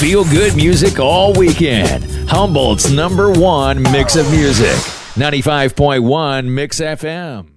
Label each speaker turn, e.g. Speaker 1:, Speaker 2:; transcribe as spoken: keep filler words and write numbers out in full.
Speaker 1: feel good music all weekend. Humboldt's number one mix of music. ninety-five point one Mix F M.